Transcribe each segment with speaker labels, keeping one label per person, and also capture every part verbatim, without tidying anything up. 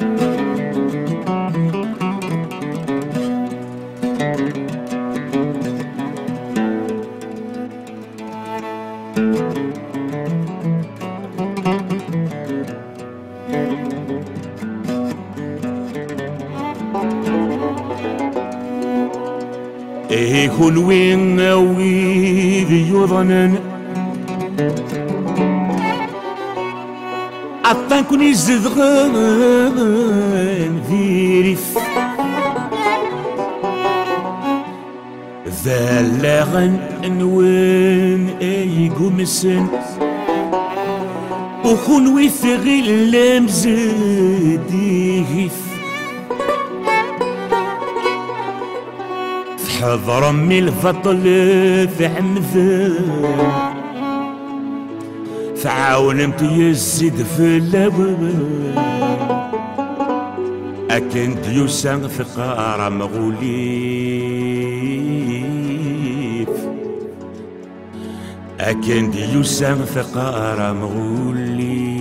Speaker 1: يكون وين ويذ يظنن عطاكن يزدغن في ريف ذلغن نوين يقومسن وكون ويثغي اللمزد يهف حضر من الفضل في عمثل فعاون امتيزد في اللبن أكن ديوسان في قارة مغوليف أكن ديوسان في قارة مغوليف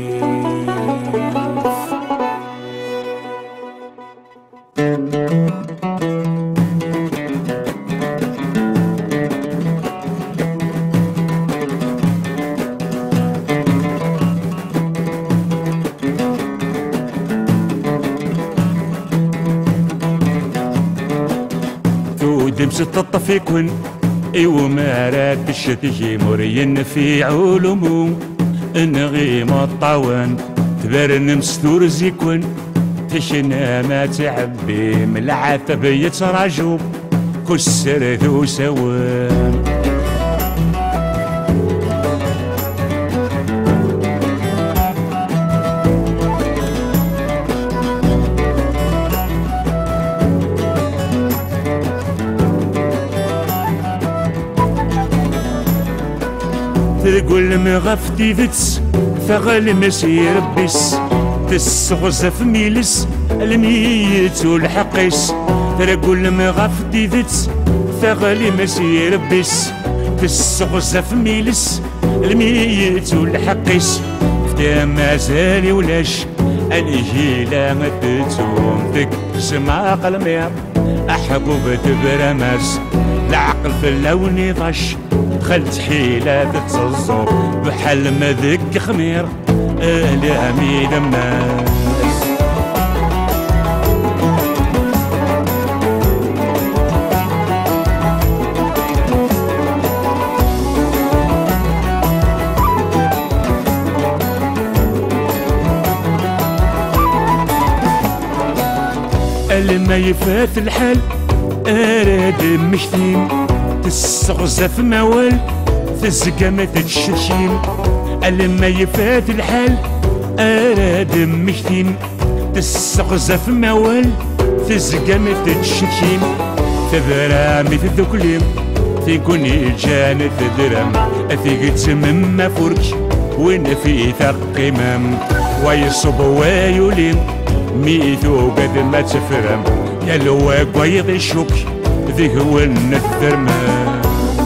Speaker 1: دمس الطفيكون ايو مارات الشتي مرين في علومو انغيم الطوان تبرن مستور زيكون تشنا ما تعبي من العتب يتراجو كسر ذو سوان تقول مغفتي ذتس ثغل مسير بس تسغزف ميلس الميت والحقيس تقول مغفتي ذتس ثغل مسير بس تسغزف ميلس الميت والحقيس فدا مازالي ولاش انجي لا مدتهم تكسم قلمي احبوب تبرمس العقل في اللون ضش دخلت حيلة تتصزو بحال ما ذك خمير آلامي دماس لما يفات الحال أراد مشتيم تستغزف موال تزقى ما تتشرشيم لما يفات الحال أراد مشتيم تستغزف موال تزقى ما تتشرشيم تبرامي تذكليم تيكوني جانت درام ثيقي تمم ما فركش وين في ثقي مام ويصب ويوليم ميثو قد ما تفرم يا لواق ويضي الشوك ذي هو النثرمان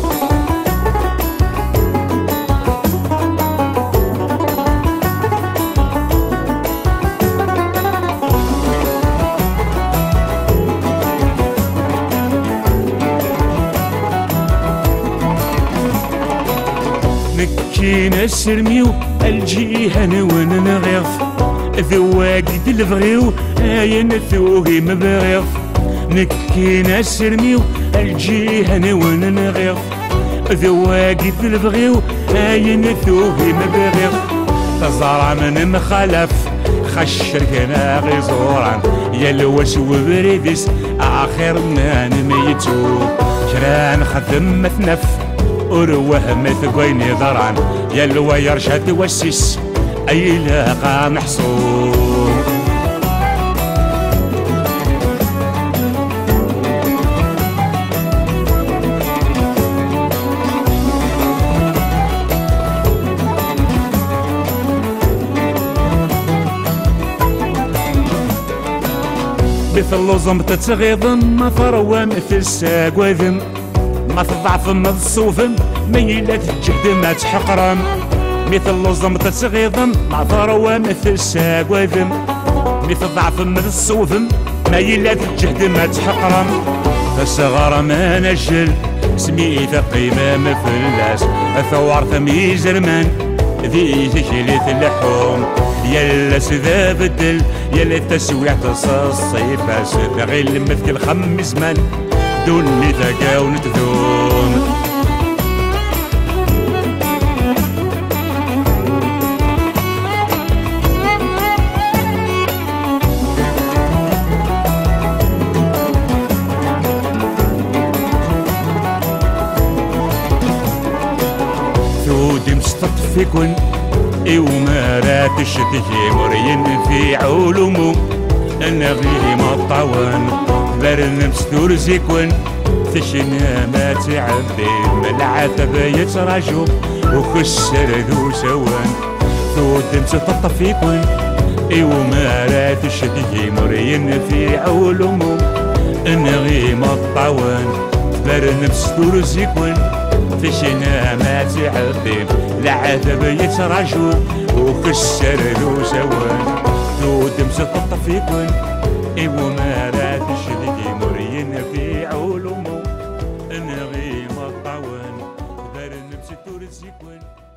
Speaker 1: مكينا السرميو الجيهان وننغيظ ذواقي تلفغيو اين ثوغي مبغيظ نكينا السرميو الجيهان وننغيظ ذواقي تلفغيو اين ثوغي مبغيظ تزرع من مخالف خشر كنا غيزوران يلوس وبريدس اخر ما نميتو شران خدم مثنف اروه مثقويني ضرعن يلو يرشد وسيس اي لاقى محصور مثل لوزم تتغيظم ما ثروة مثل ساق وذم ما تضعف ما تصوفم ميلة الجهد ما تحقرم مثل لوزم تتغيظم ما ثروة مثل ساق وذم مثل ضعف من الصوفم ما يلا الجهد ما تحقرم الصغار ما نجل سميت قيمة مفلاس ثوار ثمي زرمان ذي تجلي اللحوم يلا سذا بدل يلا تسويح تصصي باس غير مثل خمس من دوني تقاو نتذوم ثودي مستطفكن وما راتش تجي مرين في علومو النغي ما الطوان برن مستور زيكون تشنا ما تعبي من العتب يتراجو وخسر ذو سوان ثودي مستطفكن وما راتش تجي مرين في علومو النغي ما الطوان برن مستور زيكون تشنا ما تعبي العذب يتراجو وخسر ذو سوان ذو دمس الطفيكون وما راتش ذي مرين في علومو نغيم الطوان برن بستور الزيكون